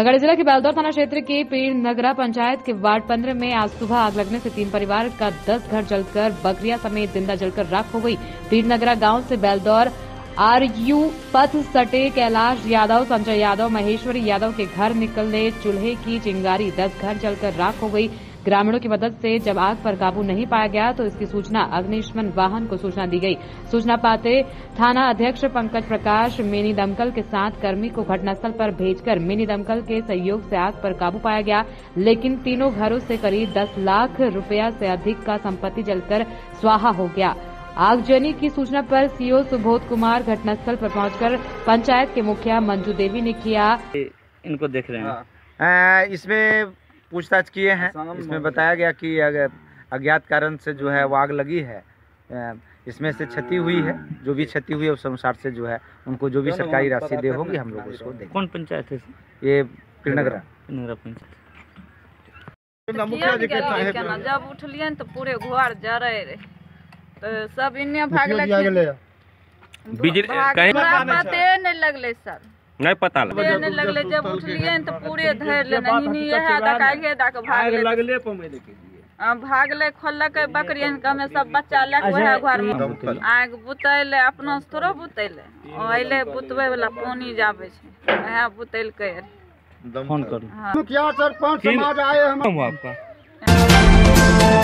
खगड़िया जिला के बेलदौर थाना क्षेत्र के पीर नगरा पंचायत के वार्ड 15 में आज सुबह आग लगने से 3 परिवार का 10 घर जलकर बकरियां समेत जिंदा जलकर राख हो गई। पीर नगरा गांव से बेलदौर आरयू पथ सटे कैलाश यादव, संजय यादव, महेश्वरी यादव के घर निकलने चूल्हे की चिंगारी 10 घर जलकर राख हो गई। ग्रामीणों की मदद से जब आग पर काबू नहीं पाया गया तो इसकी सूचना अग्निशमन वाहन को सूचना दी गई। सूचना पाते थाना अध्यक्ष पंकज प्रकाश मिनी दमकल के साथ कर्मी को घटनास्थल पर भेजकर मिनी दमकल के सहयोग से आग पर काबू पाया गया, लेकिन तीनों घरों से करीब 10 लाख रुपया से अधिक का संपत्ति जलकर स्वाहा हो गया। आगजनी की सूचना पर सीओ सुबोध कुमार घटनास्थल पर पहुंचकर पंचायत के मुखिया मंजू देवी ने किया। इनको देख रहे हैं, इसमें पूछताछ किए हैं। इसमें बताया गया कि अज्ञात कारण से जो है वो आग लगी है। इसमें से क्षति हुई है, जो भी क्षति हुई है उस अनुसार से जो है उनको जो भी सरकारी राशि दे होगी हम लोग उसको देंगे। कौन पंचायत है? ये पीरनगरा पंचायत। जब उठलिए तो पूरे घर जरे रहे तो सब इन्ने भागले, पते नहीं लगले सर, नहीं पता नहीं लगले। जब उठलिए तो पूरे धर ले नहीं है डकाइए डाक भागले खोलक बकरियन के में सब बच्चा लेके वह घर में आग बुतैले, अपना से थोड़ा बुतैले अइले बुतवे वाला पानी जाबे छै वह बुतैल के फोन करू। मुखिया सरपंच समाज आए हम आपका